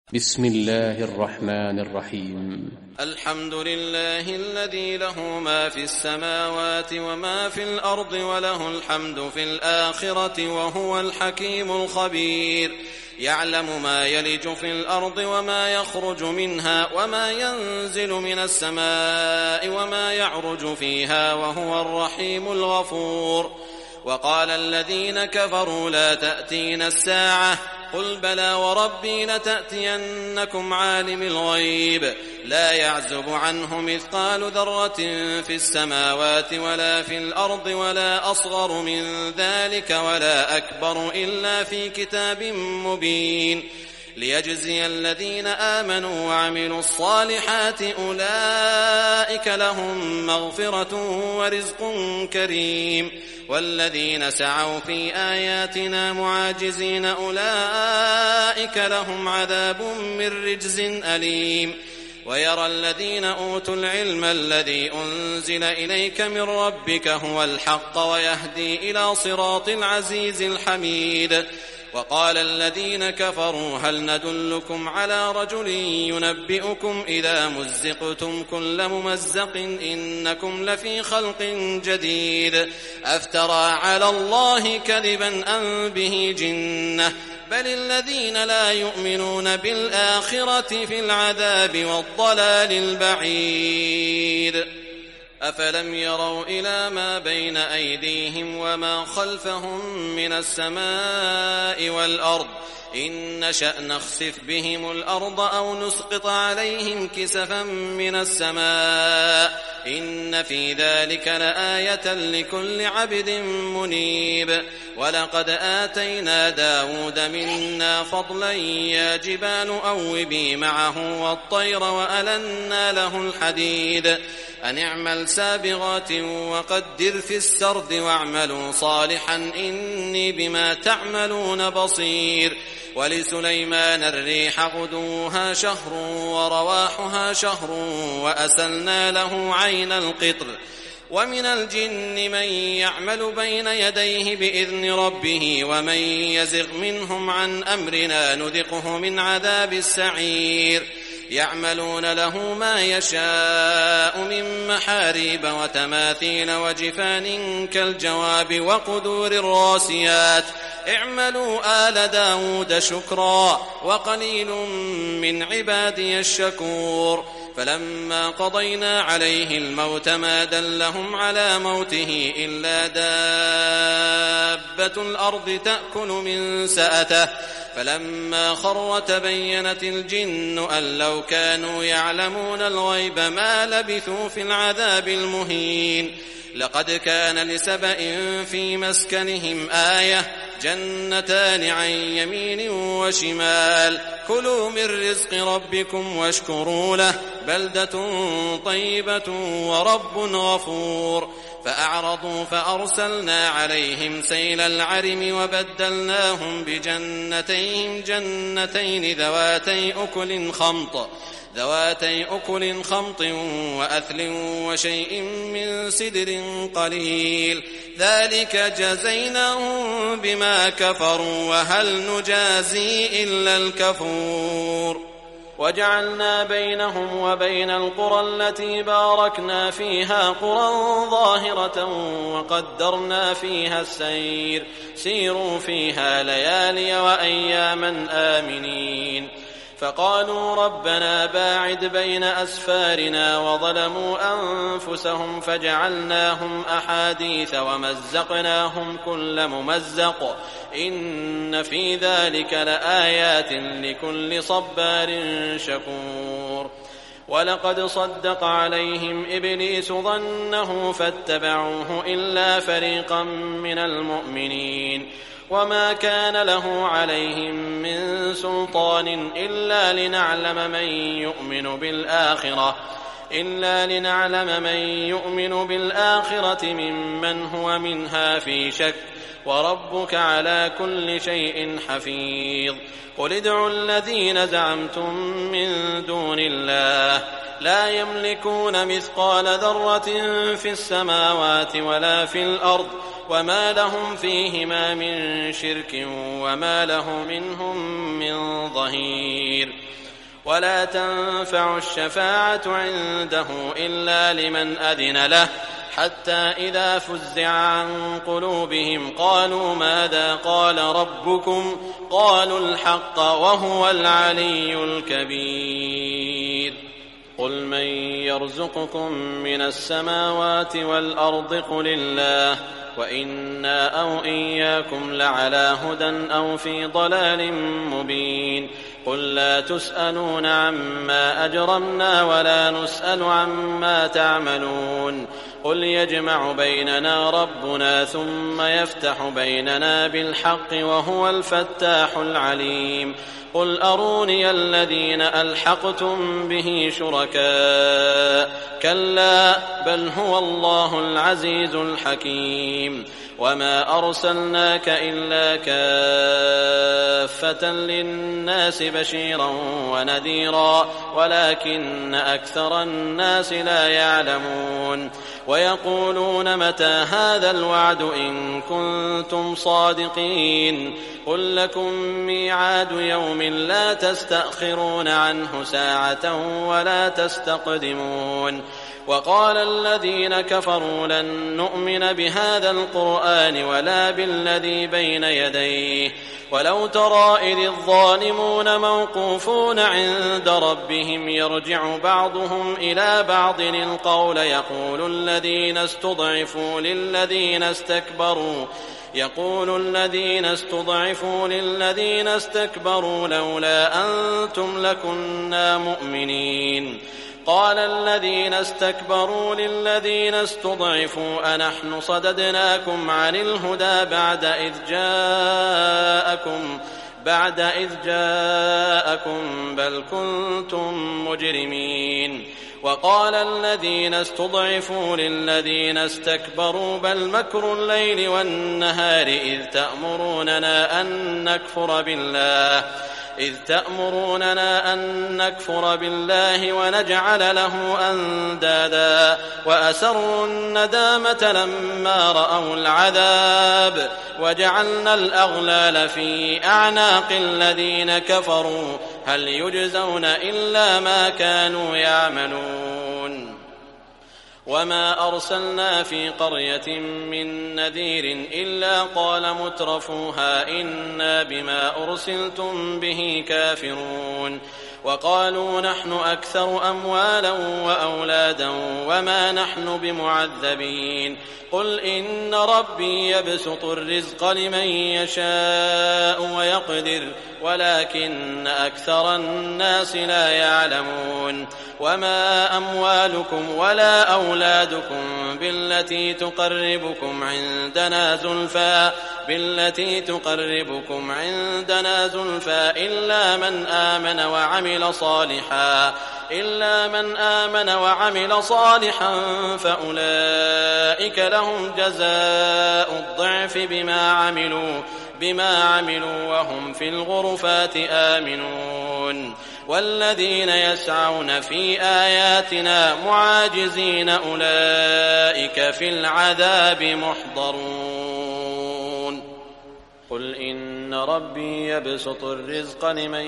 بسم الله الرحمن الرحيم. الحمد لله الذي له ما في السماوات وما في الأرض وله الحمد في الآخرة وهو الحكيم الخبير. يعلم ما يلج في الأرض وما يخرج منها وما ينزل من السماء وما يعرج فيها وهو الرحيم الغفور. وقال الذين كفروا لا تأتينا الساعة قل بلى وربي لتأتينكم عالم الغيب لا يعزب عنه مثقال ذرة في السماوات ولا في الأرض ولا أصغر من ذلك ولا أكبر إلا في كتاب مبين ليجزي الذين آمنوا وعملوا الصالحات أولئك لهم مغفرة ورزق كريم والذين سعوا في آياتنا معاجزين أولئك لهم عذاب من رجز أليم. ويرى الذين أوتوا العلم الذي أنزل إليك من ربك هو الحق ويهدي إلى صراط العزيز الحميد. وقال الذين كفروا هل ندلكم على رجل ينبئكم إذا مزقتم كل ممزق إنكم لفي خلق جديد أفترى على الله كذبا أم به جنة بل الذين لا يؤمنون بالآخرة في العذاب والضلال البعيد. أفلم يروا إلى ما بين أيديهم وما خلفهم من السماء والأرض إن نشأ نخسف بهم الأرض أو نسقط عليهم كسفا من السماء إن في ذلك لآية لكل عبد منيب. ولقد آتينا داود منا فضلا يا جبال أوبي معه والطير وألنا له الحديد أن اعمل سابغات وقدر في السرد واعملوا صالحا إني بما تعملون بصير. ولسليمان الريح غدوها شهر ورواحها شهر وأسلنا له عين القطر. ومن الجن من يعمل بين يديه بإذن ربه ومن يزغ منهم عن أمرنا نذقه من عذاب السعير. يعملون له ما يشاء من محاريب وتماثيل وجفان كالجواب وقدور الراسيات اعملوا آل داود شكرا وقليل من عبادي الشكور. فلما قضينا عليه الموت ما دلهم على موته إلا دابة الأرض تأكل من سأته فلما خر تبينت الجن أن لو كانوا يعلمون الغيب ما لبثوا في العذاب المهين. لقد كان لسبأ في مسكنهم آية جنتان عن يمين وشمال كلوا من رزق ربكم واشكروا له بلدة طيبة ورب غفور. فأعرضوا فأرسلنا عليهم سيل العرم وبدلناهم بجنتين جنتين ذواتي أكل خمط وأثل وشيء من سدر قليل ذلك جزيناهم بما كفروا وهل نجازي إلا الكفور. وجعلنا بينهم وبين القرى التي باركنا فيها قرى ظاهرة وقدرنا فيها السير سيروا فيها ليالي وأياما آمنين. فقالوا ربنا باعد بين أسفارنا وظلموا أنفسهم فجعلناهم أحاديث ومزقناهم كل ممزق إن في ذلك لآيات لكل صبار شكور. ولقد صدق عليهم إبليس ظنه فاتبعوه إلا فريقا من المؤمنين وما كان له عليهم من سلطان إلا لنعلم من يؤمن بالآخرة ممن هو منها في شك وربك على كل شيء حفيظ قل ادعوا الذين زعمتم من دون الله لا يملكون مثقال ذرة في السماوات ولا في الأرض وما لهم فيهما من شرك وما له منهم من ظهير ولا تنفع الشفاعة عنده إلا لمن أذن له حتى إذا فزع عن قلوبهم قالوا ماذا قال ربكم قالوا الحق وهو العلي الكبير قل من يرزقكم من السماوات والأرض قل الله وإنا أو إياكم لعلى هدى أو في ضلال مبين قل لا تسألون عما أجرمنا ولا نسأل عما تعملون قل يجمع بيننا ربنا ثم يفتح بيننا بالحق وهو الفتاح العليم قل أروني الذين ألحقتم به شركاء كلا بل هو الله العزيز الحكيم وما أرسلناك إلا كافة للناس بشيرا ونذيرا ولكن أكثر الناس لا يعلمون ويقولون متى هذا الوعد إن كنتم صادقين قل لكم ميعاد يوم لا تستأخرون عنه ساعة ولا تستقدمون وقال الذين كفروا لن نؤمن بهذا القرآن ولا بالذي بين يديه ولو ترى إذ الظالمون موقوفون عند ربهم يرجع بعضهم إلى بعض القول يقول الذين استضعفوا للذين استكبروا لولا أنتم لكنا مؤمنين قال الذين استكبروا للذين استضعفوا أنحن صددناكم عن الهدى بعد إذ جاءكم بل كنتم مجرمين وقال الذين استضعفوا للذين استكبروا بل مكر الليل والنهار إذ تأمروننا أن نكفر بالله ونجعل له أندادا وأسروا الندامة لما رأوا العذاب وجعلنا الأغلال في أعناق الذين كفروا هل يجزون إلا ما كانوا يعملون وما أرسلنا في قرية من نذير إلا قال مترفوها إنا بما أرسلتم به كافرون وقالوا نحن أكثر أموالا وأولادا وما نحن بمعذبين قل إن ربي يبسط الرزق لمن يشاء ويقدر ولكن أكثر الناس لا يعلمون وما أموالكم ولا أولادكم بالتي تقربكم عندنا زلفى إلا من آمن وعمل صالحا فأولئك لهم جزاء الضعف بما عملوا وهم في الغرفات آمنون والذين يسعون في آياتنا معاجزين أولئك في العذاب محضرون قل إن ربي يبسط الرزق لمن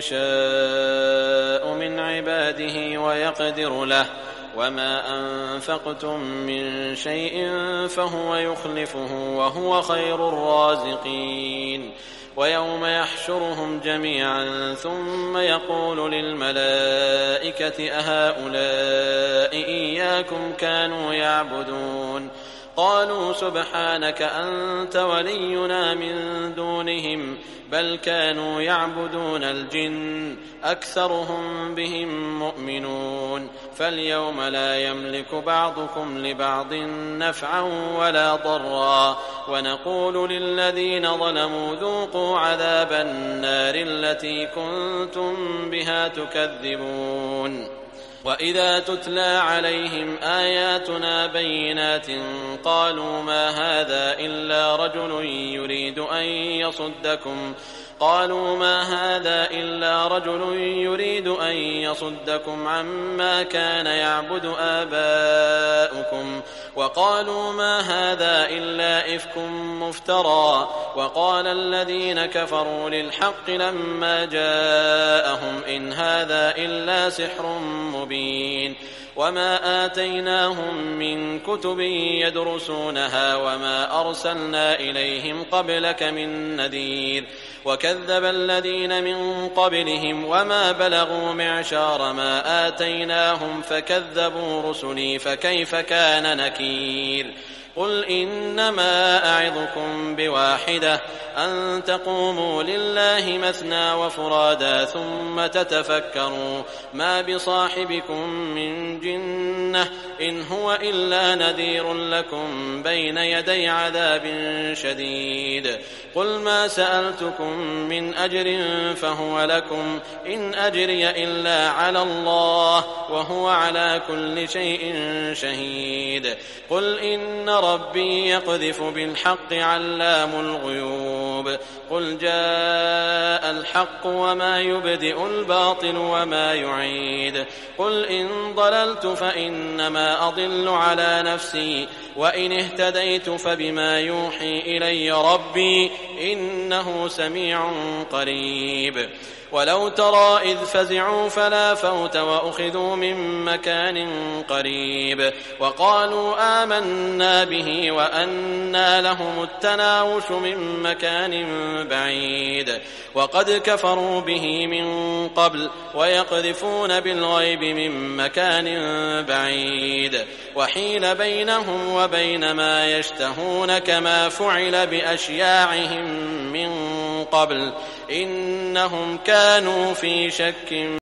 يشاء من عباده ويقدر له وما أنفقتم من شيء فهو يخلفه وهو خير الرازقين ويوم يحشرهم جميعا ثم يقول للملائكة أهؤلاء إياكم كانوا يعبدون قالوا سبحانك أنت ولينا من دونهم بل كانوا يعبدون الجن أكثرهم بهم مؤمنون فاليوم لا يملك بعضكم لبعض نفعا ولا ضرا ونقول للذين ظلموا ذوقوا عذاب النار التي كنتم بها تكذبون وإذا تتلى عليهم آياتنا بينات قالوا ما هذا إلا رجل يريد أن يصدكم عما كان يعبد آباؤكم وقالوا ما هذا إلا إفك مفترى وقال الذين كفروا للحق لما جاءهم إن هذا إلا سحر مبين وما آتيناهم من كتب يدرسونها وما أرسلنا إليهم قبلك من نذير وكذب الذين من قبلهم وما بلغوا معشار ما آتيناهم فكذبوا رسلي فكيف كان نكير قل إنما أعظكم بواحدة أن تقوموا لله مثنى وفرادا ثم تتفكروا ما بصاحبكم من جنة إن هو إلا نذير لكم بين يدي عذاب شديد قل ما سألتكم من أجر فهو لكم إن أجري إلا على الله وهو على كل شيء شهيد قل إن ربي يقذف بالحق علام الغيوب قل جاء الحق وما يبدئ الباطل وما يعيد قل إن ضللت فإنما أضل على نفسي وإن اهتديت فبما يوحي إلي ربي إنه سميع قريب ولو ترى إذ فزعوا فلا فوت وأخذوا من مكان قريب وقالوا آمنا به وأنى لهم التناوش من مكان بعيد وقد كفروا به من قبل ويقذفون بالغيب من مكان بعيد وحيل بينهم وبين ما يشتهون كما فعل بأشياعهم من قبل إنهم كانوا في شك